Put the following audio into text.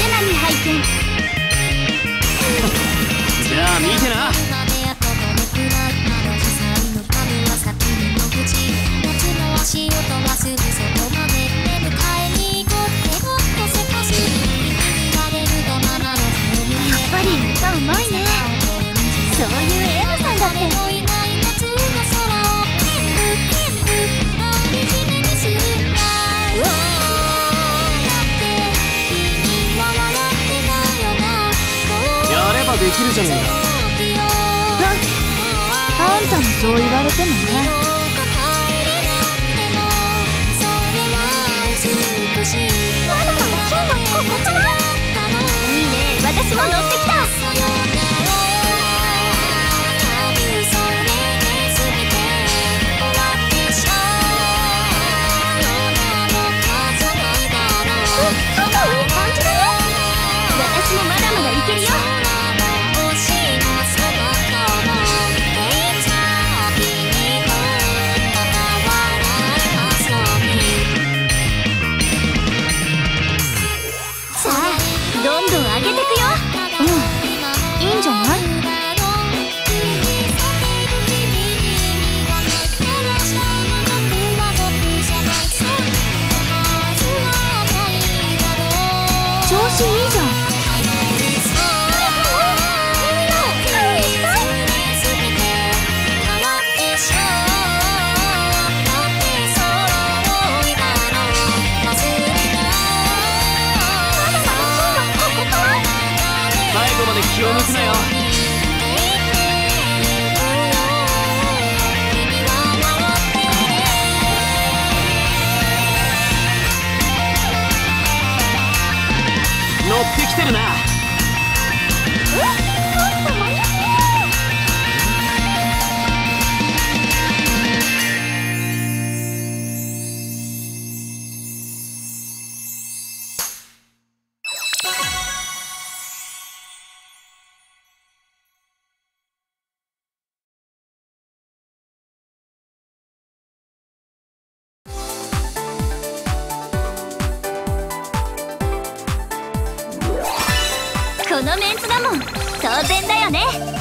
波拝見。 じゃあ見てな。 やっぱり歌うまいね。そういうエマさんだって。 やればできるじゃねえか。 あんたもそう言われてもね。いいね、私も乗ってきた。私もまだまだいけるよ。さあ、どんどん上げてくよ。いいんじゃない？調子いいじゃん。 最後まで気を抜くなよ。乗ってきてるな。 このメンツだもん、当然だよね。